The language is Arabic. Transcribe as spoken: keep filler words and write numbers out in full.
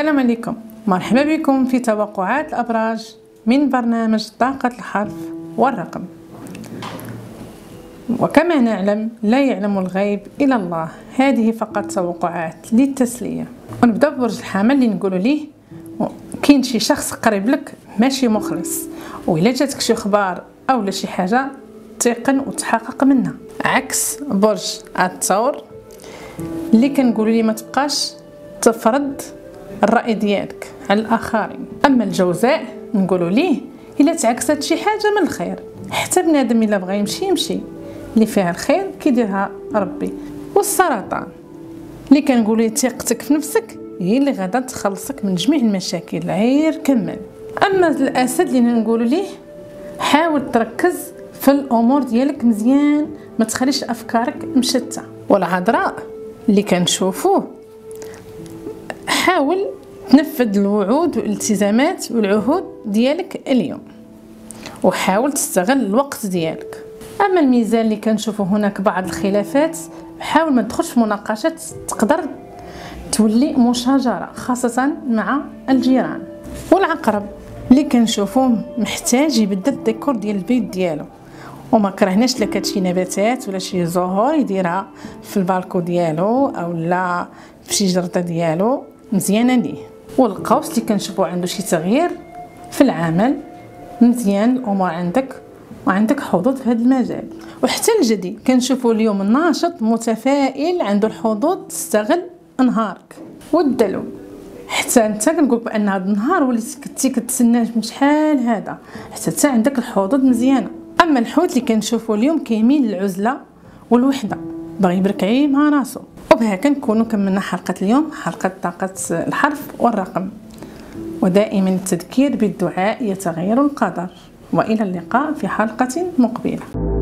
السلام عليكم، مرحبا بكم في توقعات الأبراج من برنامج طاقة الحرف والرقم. وكما نعلم لا يعلم الغيب إلا الله، هذه فقط توقعات للتسلية. ونبدأ ببرج الحمل اللي نقولوا ليه كاين شي شخص قريب لك ماشي مخلص، وإلا جاتك شي خبار أو شي حاجة تيقن وتحقق منها. عكس برج الثور اللي كنقولوا ليه ما تبقاش تفرض الرأي ديالك على الآخرين. أما الجوزاء نقولوا ليه إلا تعكست شي حاجة من الخير، حتى بنادم إلا بغى يمشي يمشي، اللي فيها الخير كيديرها ربي. والسرطان اللي كنقولوا ثقتك في نفسك هي اللي غادا تخلصك من جميع المشاكل، غير كمل. أما الأسد اللي نقولوا ليه حاول تركز في الأمور ديالك مزيان، ما تخليش أفكارك مشتة. والعذراء اللي كنشوفوه حاول تنفذ الوعود والالتزامات والعهود ديالك اليوم، وحاول تستغل الوقت ديالك. اما الميزان اللي كنشوفوا هناك بعض الخلافات، حاول ما تدخلش في مناقشات تقدر تولي مشاجره خاصه مع الجيران. والعقرب اللي كنشوفوه محتاج يبدل الديكور ديال البيت ديالو، وما كرهناش لك هادشي نباتات ولا شي زهور يديرها في البالكو ديالو او لا في شي جرده ديالو مزيانه ليه. والقوس اللي كنشوفوا عنده شي تغيير في العمل، مزيان الامور عندك وعندك حظوظ في هذا المجال. وحتى الجدي كنشوفوا اليوم ناشط متفائل، عنده الحظوظ تستغل نهارك. والدلو حتى انت كنقول بان هذا النهار وليتي كنتي كتسناه من شحال هذا، حتى انت عندك الحظوظ مزيانه. اما الحوت اللي كنشوفوا اليوم كيميل للعزله والوحده، باغي يبركعي مع راسو. وبهكا نكونوا كملنا حلقه اليوم، حلقه طاقه الحرف والرقم. ودائما التذكير بالدعاء يتغير القدر، والى اللقاء في حلقه مقبله.